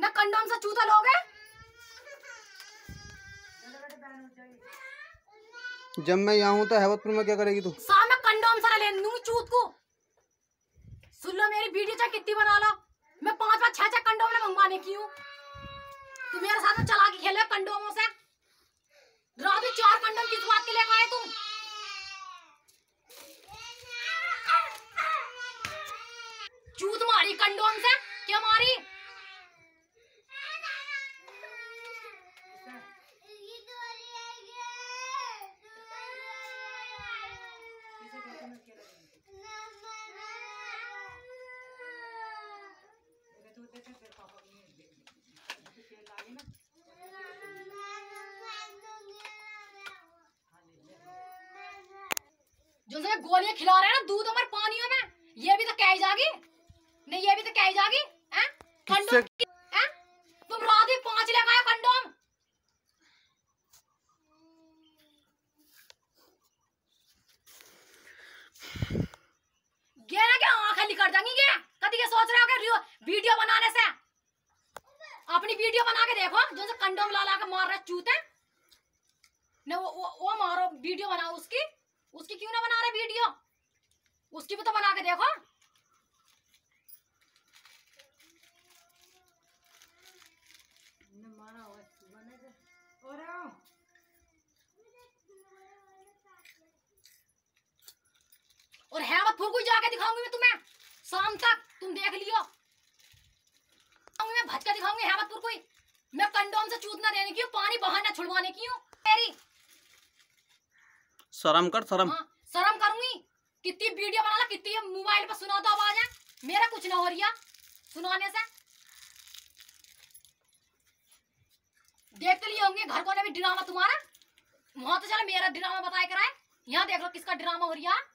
मैं कंडोम से चूता लोगे? जब मैं यहाँ हूँ तो हैवतपुर में क्या करेगी तू? साहब मैं कंडोम से ले लूंगी चूत को। सुन लो मेरी वीडियो चाहे कितनी बना लो, मैं 5-5 6-6 कंडोम ने मंगवाने की हूँ। तू मेरे साथ में चला के खेले कंडोमों से। रात में 4 कंडोम किस बात के लेकर आए तुम? चूत मारी कंडोम से, क्या मारी? जो से गोलियां खिला रहे हैं ना दूध और पानियों में, ये भी तो कह जागी नहीं, ये भी तो कह जागी हैं? कंडोम हैं? तुम रात में 5 लेकर आए कंडोम। गे ना क्या आंखें निकल जाएंगी? गे कभी के सोच रहे हो कि वीडियो बनाने से? अपनी वीडियो बना के देखो, जो से कंडोम ला ला के मार रहे चूते ने। वो मारो वीडियो बनाओ उसकी क्यों ना बना रहे वीडियो? उसकी भी तो बना के देखो। और हैवतपुर को जाके दिखाऊंगी मैं तुम्हें शाम तक, तुम देख लियो। मैं भटका दिखाऊंगी हैवतपुर को। मैं कंडोम से चूत ना देने की हूँ, पानी बहाना छुड़वाने की हूँ। तेरी शर्म कर, शर्म। हाँ, शर्म करूंगी। कितनी वीडियो बना ला, कितनी मोबाइल पर सुना दो आवाज है, मेरा कुछ ना हो रही सुनाने से। देखते लिए होंगे घर को ने भी ड्रामा तुम्हारा। वहां तो चलो मेरा ड्रामा बताया कराए, यहाँ देख लो किसका ड्रामा हो रही है।